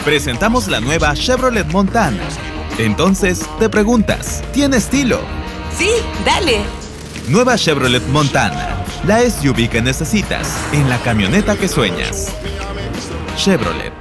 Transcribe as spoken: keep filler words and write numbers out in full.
Presentamos la nueva Chevrolet Montana. Entonces, te preguntas, ¿tiene estilo? Sí, dale. Nueva Chevrolet Montana, la S U V que necesitas en la camioneta que sueñas. Chevrolet.